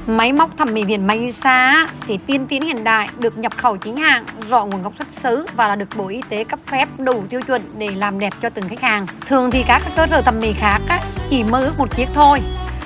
Máy móc thẩm mỹ viện Maisa thì tiên tiến hiện đại, được nhập khẩu chính hãng, rõ nguồn gốc xuất xứ và là được Bộ Y tế cấp phép đủ tiêu chuẩn để làm đẹp cho từng khách hàng. Thường thì các cơ sở thẩm mỹ khác chỉ mơ ước một chiếc thôi,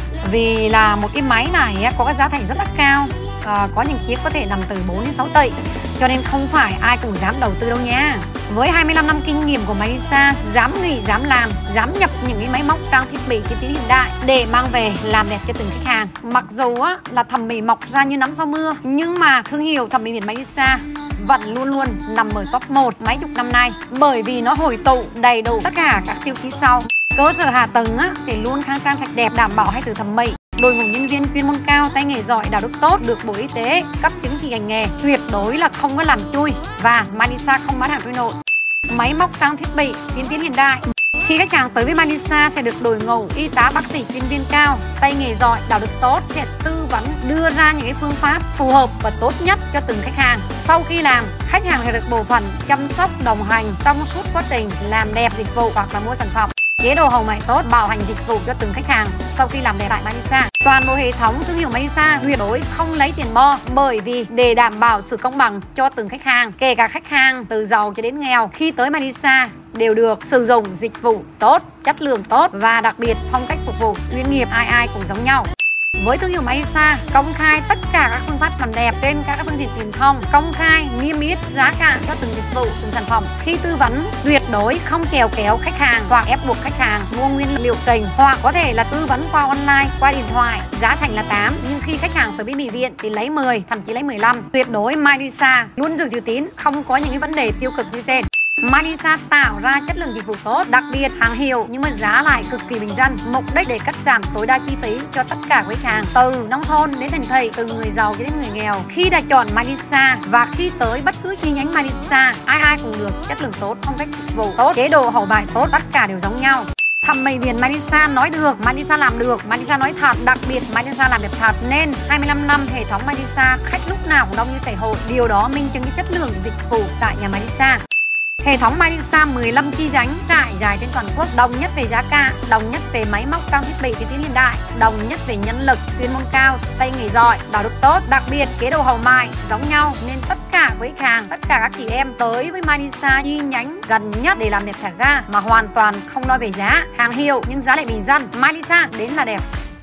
vì là một cái máy này có cái giá thành rất là cao, có những chiếc có thể nằm từ 4 đến 6 tỷ, cho nên không phải ai cũng dám đầu tư đâu nha. Với 25 năm kinh nghiệm của Maisa, dám nghĩ, dám làm, dám nhập những cái máy móc trang thiết bị tiên tiến hiện đại để mang về làm đẹp cho từng khách hàng. Mặc dù là thẩm mỹ mọc ra như nắng sau mưa, nhưng mà thương hiệu thẩm mỹ viện Maisa vẫn luôn luôn nằm ở top 1 mấy chục năm nay, bởi vì nó hội tụ đầy đủ tất cả các tiêu chí sau. Cơ sở hạ tầng thì luôn khang trang sạch đẹp, đảm bảo hay từ thẩm mỹ. Đội ngũ nhân viên chuyên môn cao, tay nghề giỏi, đạo đức tốt, được Bộ Y tế cấp chứng chỉ hành nghề, tuyệt đối là không có làm chui, và Maisa không bán hàng trôi nổi. Máy móc trang thiết bị tiên tiến hiện đại. Khi khách hàng tới với Maisa sẽ được đội ngũ y tá, bác sĩ chuyên viên cao, tay nghề giỏi, đạo đức tốt sẽ tư vấn, đưa ra những cái phương pháp phù hợp và tốt nhất cho từng khách hàng. Sau khi làm, khách hàng sẽ được bộ phận chăm sóc đồng hành trong suốt quá trình làm đẹp dịch vụ hoặc là mua sản phẩm. Chế độ hậu mãi tốt, bảo hành dịch vụ cho từng khách hàng sau khi làm đẹp tại Maisa. Toàn bộ hệ thống thương hiệu Maisa tuyệt đối không lấy tiền bo, bởi vì để đảm bảo sự công bằng cho từng khách hàng, kể cả khách hàng từ giàu cho đến nghèo, khi tới Maisa đều được sử dụng dịch vụ tốt, chất lượng tốt và đặc biệt phong cách phục vụ chuyên nghiệp, ai cũng giống nhau. Với thương hiệu Maisa, công khai tất cả các phương pháp làm đẹp trên các phương tiện truyền thông, công khai niêm yết giá cả cho từng dịch vụ, từng sản phẩm. Khi tư vấn tuyệt đối không chèo kéo khách hàng hoặc ép buộc khách hàng mua nguyên liệu trình, hoặc có thể là tư vấn qua online, qua điện thoại, giá thành là 8, nhưng khi khách hàng tới với mỹ viện thì lấy 10, thậm chí lấy 15. Tuyệt đối Maisa luôn giữ chữ tín, không có những cái vấn đề tiêu cực như trên. Maisa tạo ra chất lượng dịch vụ tốt, đặc biệt hàng hiệu nhưng mà giá lại cực kỳ bình dân, mục đích để cắt giảm tối đa chi phí cho tất cả khách hàng từ nông thôn đến thành thị, từ người giàu cho đến người nghèo. Khi đã chọn Maisa và khi tới bất cứ chi nhánh Maisa, ai cũng được chất lượng tốt, phong cách dịch vụ tốt, chế độ hậu mãi tốt, tất cả đều giống nhau. Thẩm mỹ viện Maisa nói được, Maisa làm được, Maisa nói thật, đặc biệt Maisa làm đẹp thật, nên 25 năm hệ thống Maisa khách lúc nào cũng đông như chảy hội. Điều đó minh chứng cái chất lượng dịch vụ tại nhà Maisa. Hệ thống Maisa 15 chi nhánh trải dài trên toàn quốc, đồng nhất về giá cả, đồng nhất về máy móc trang thiết bị tiên tiến hiện đại, đồng nhất về nhân lực chuyên môn cao, tay nghề giỏi, đạo đức tốt, đặc biệt chế độ hậu mãi giống nhau, nên tất cả với khách hàng, tất cả các chị em tới với Maisa chi nhánh gần nhất để làm đẹp thẻ ga mà hoàn toàn không lo về giá, hàng hiệu nhưng giá lại bình dân. Maisa đến là đẹp.